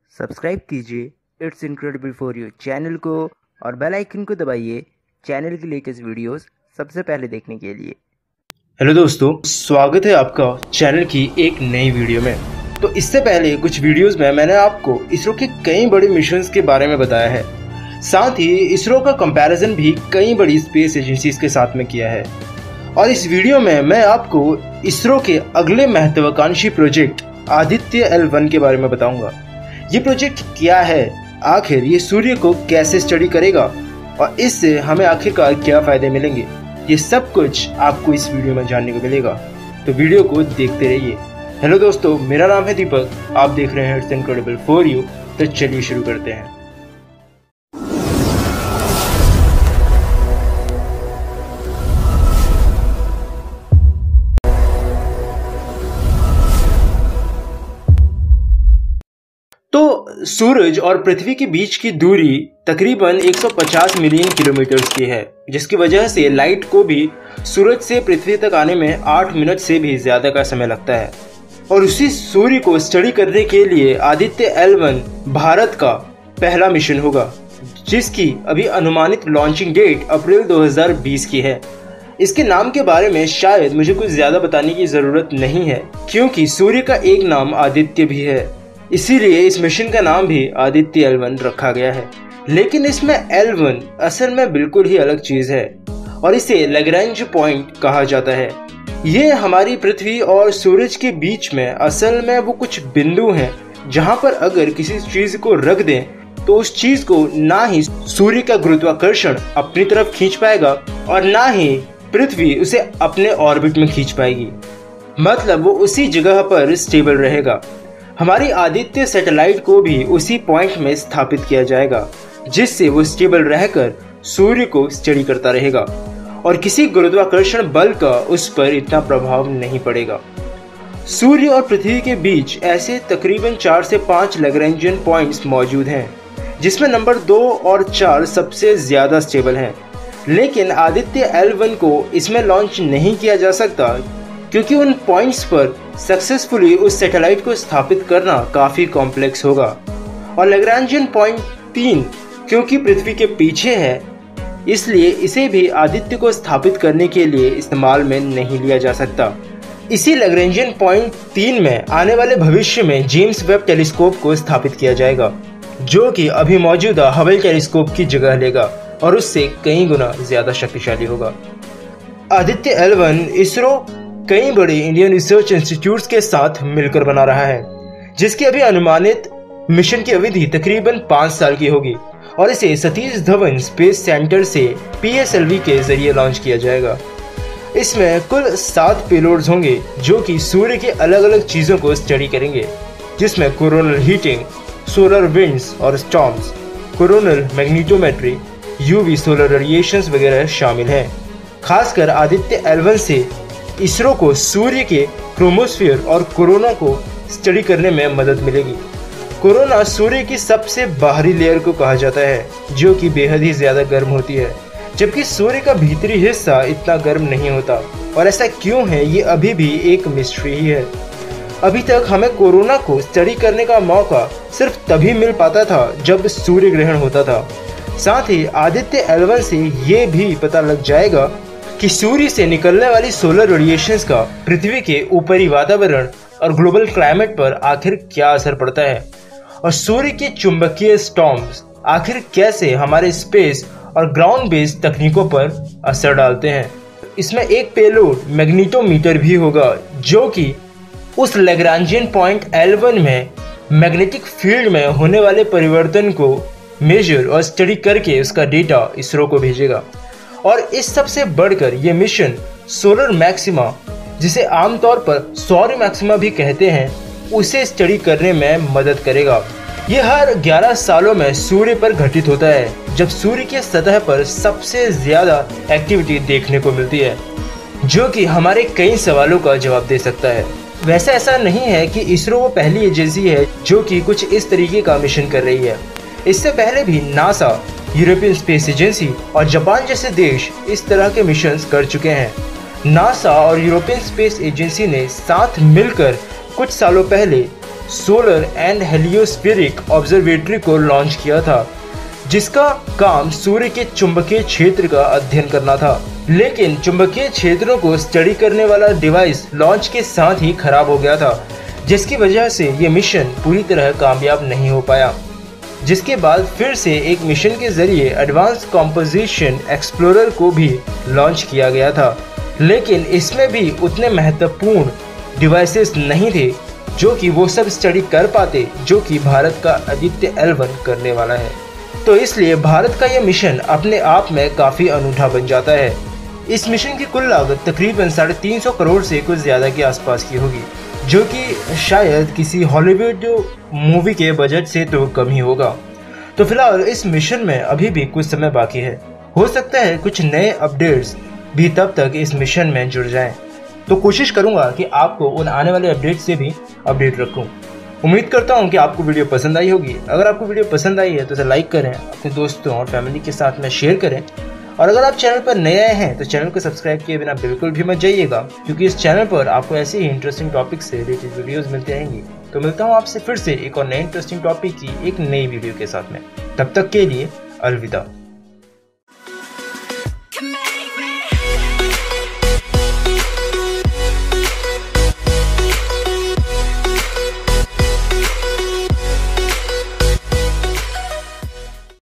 Subscribe कीजिए it's incredible for you channel को और बेल आइकन को दबाइए चैनल की लेटेस्ट वीडियोस सबसे पहले देखने के लिए। हेलो दोस्तों, स्वागत है आपका चैनल की एक नई वीडियो में। तो इससे पहले कुछ वीडियोस में मैंने आपको इसरो के कई बड़े मिशंस के बारे में बताया है, साथ ही इसरो का कंपैरिजन भी कई बड़ी स्पेस एजेंसीज के साथ में किया है। और इस वीडियो में मैं आपको इसरो के अगले महत्वाकांक्षी प्रोजेक्ट आदित्य L1 के बारे में बताऊंगा। ये प्रोजेक्ट क्या है, आखिर ये सूर्य को कैसे स्टडी करेगा और इससे हमें आखिरकार क्या फायदे मिलेंगे, ये सब कुछ आपको इस वीडियो में जानने को मिलेगा। तो वीडियो को देखते रहिए। हेलो दोस्तों, मेरा नाम है दीपक, आप देख रहे हैं इट्स इनक्रेडिबल फॉर यू। तो चलिए शुरू करते हैं। तो सूरज और पृथ्वी के बीच की दूरी तकरीबन 150 मिलियन किलोमीटर की है, जिसकी वजह से लाइट को भी सूरज से पृथ्वी तक आने में 8 मिनट से भी ज्यादा का समय लगता है। और उसी सूर्य को स्टडी करने के लिए आदित्य L1 भारत का पहला मिशन होगा, जिसकी अभी अनुमानित लॉन्चिंग डेट अप्रैल 2020 की है। इसके नाम के बारे में शायद मुझे कुछ ज्यादा बताने की जरूरत नहीं है, क्योंकि सूर्य का एक नाम आदित्य भी है, इसीलिए इस मिशन का नाम भी आदित्य L1 रखा गया है। लेकिन इसमें L1 असल में बिल्कुल ही अलग चीज है और इसे लैग्रैंज पॉइंट कहा जाता है। ये हमारी पृथ्वी और सूरज के बीच में असल में वो कुछ बिंदु हैं जहां पर अगर किसी चीज को रख दें तो उस चीज को ना ही सूर्य का गुरुत्वाकर्षण अपनी तरफ खींच पाएगा और ना ही पृथ्वी उसे अपने ऑर्बिट में खींच पाएगी, मतलब वो उसी जगह पर स्टेबल रहेगा। हमारी आदित्य सैटेलाइट को भी उसी पॉइंट में स्थापित किया जाएगा, जिससे वो स्टेबल रहकर सूर्य को स्टडी करता रहेगा और किसी गुरुत्वाकर्षण बल का उस पर इतना प्रभाव नहीं पड़ेगा। सूर्य और पृथ्वी के बीच ऐसे तकरीबन 4 से 5 लैग्रैंजियन पॉइंट्स मौजूद हैं, जिसमें नंबर 2 और 4 सबसे ज्यादा स्टेबल हैं। लेकिन आदित्य L1 को इसमें लॉन्च नहीं किया जा सकता, क्योंकि उन पॉइंट्स पर सक्सेसफुली उस सैटेलाइट को स्थापित करना काफी कॉम्प्लेक्स होगा। और लैग्रैंजियन पॉइंट 3 क्योंकि पृथ्वी के पीछे है, इसलिए इसे भी आदित्य को स्थापित करने के लिए इस्तेमाल में नहीं लिया जा सकता। इसी लैग्रैंजियन पॉइंट 3 में आने वाले भविष्य में जेम्स वेब टेलीस्कोप को स्थापित किया जाएगा, जो कि अभी मौजूदा हबल टेलीस्कोप की जगह लेगा और उससे कई गुना ज्यादा शक्तिशाली होगा। आदित्य L1 इसरो कई बड़े इंडियन रिसर्च इंस्टीट्यूट्स के साथ मिलकर बना रहा है, जिसकी अभी अनुमानित मिशन की अवधि तकरीबन 5 साल की होगी और इसे सतीश धवन स्पेस सेंटर से PSLV के जरिए लॉन्च किया जाएगा। इसमें कुल 7 पेलोड्स होंगे, जो कि सूर्य के अलग अलग चीजों को स्टडी करेंगे, जिसमें कोरोनल हीटिंग, सोलर विंड्स और storms, coronal magnetometry, UV solar radiations वगैरह शामिल हैं। खासकर आदित्य L1 से इसरो को सूर्य के क्रोमोस्फीयर और कोरोना को स्टडी करने में मदद मिलेगी। कोरोना सूर्य की सबसे बाहरी लेयर को कहा जाता है, जो कि बेहद ही ज्यादा गर्म होती है, जबकि सूर्य का भीतरी हिस्सा इतना गर्म नहीं होता। और ऐसा क्यों है, ये अभी भी एक मिस्ट्री ही है। अभी तक हमें कोरोना को स्टडी करने का मौका सिर्फ तभी मिल पाता था जब सूर्य ग्रहण होता था। साथ ही आदित्य L1 से ये भी पता लग जाएगा कि सूर्य से निकलने वाली सोलर रेडिएशंस का पृथ्वी के ऊपरी वातावरण और ग्लोबल क्लाइमेट पर आखिर क्या असर पड़ता है, और सूर्य के चुंबकीय स्टॉर्म्स आखिर कैसे हमारे स्पेस और ग्राउंड बेस्ड तकनीकों पर असर डालते हैं। इसमें एक पेलोड मैग्नेटोमीटर भी होगा, जो कि उस लैग्रैंजियन पॉइंट L1 में मैग्नेटिक फील्ड में होने वाले परिवर्तन को मेजर और स्टडी करके उसका डेटा इसरो को भेजेगा। और इस सब से बढ़कर ये मिशन सोलर मैक्सिमा, जिसे आमतौर पर सौर मैक्सिमा भी कहते हैं, उसे स्टडी करने में मदद करेगा। ये हर 11 सालों में सूर्य पर घटित होता है, जब सूर्य के सतह पर सबसे ज्यादा एक्टिविटी देखने को मिलती है, जो कि हमारे कई सवालों का जवाब दे सकता है। वैसे ऐसा नहीं है कि इसरो वो पहली एजेंसी है जो कि कुछ इस तरीके का मिशन कर रही है। इससे पहले भी नासा, यूरोपियन स्पेस एजेंसी और जापान जैसे देश इस तरह के मिशंस कर चुके हैं। नासा और यूरोपियन स्पेस एजेंसी ने साथ मिलकर कुछ सालों पहले सोलर एंड हेलियोस्फेरिक ऑब्जर्वेटरी को लॉन्च किया था, जिसका काम सूर्य के चुंबकीय क्षेत्र का अध्ययन करना था। लेकिन चुंबकीय क्षेत्रों को स्टडी करने वाला डिवाइस लॉन्च के साथ ही खराब हो गया था, जिसकी वजह से ये मिशन पूरी तरह कामयाब नहीं हो पाया। जिसके बाद फिर से एक मिशन के जरिए एडवांस कंपोजिशन एक्सप्लोरर को भी लॉन्च किया गया था, लेकिन इसमें भी उतने महत्वपूर्ण डिवाइसेस नहीं थे जो कि वो सब स्टडी कर पाते जो कि भारत का आदित्य L1 करने वाला है। तो इसलिए भारत का यह मिशन अपने आप में काफ़ी अनूठा बन जाता है। इस मिशन की कुल लागत तकरीबन 350 करोड़ से कुछ ज़्यादा के आसपास की होगी, जो कि शायद किसी हॉलीवुड मूवी के बजट से तो कम ही होगा। तो फिलहाल इस मिशन में अभी भी कुछ समय बाकी है, हो सकता है कुछ नए अपडेट्स भी तब तक इस मिशन में जुड़ जाएं। तो कोशिश करूंगा कि आपको उन आने वाले अपडेट से भी अपडेट रखूं। उम्मीद करता हूं कि आपको वीडियो पसंद आई होगी। अगर आपको वीडियो पसंद आई है तो इसे लाइक करें, अपने दोस्तों और फैमिली के साथ में शेयर करें, और अगर आप चैनल पर नए आए हैं तो चैनल को सब्सक्राइब किए बिना बिल्कुल भी मत जाइएगा, क्योंकि इस चैनल पर आपको ऐसे ही इंटरेस्टिंग टॉपिक से रिलेटेड वीडियोस मिलती रहेंगी। तो मिलता हूँ आपसे फिर से एक और नए इंटरेस्टिंग टॉपिक की एक नई वीडियो के साथ में। तब तक के लिए अलविदा।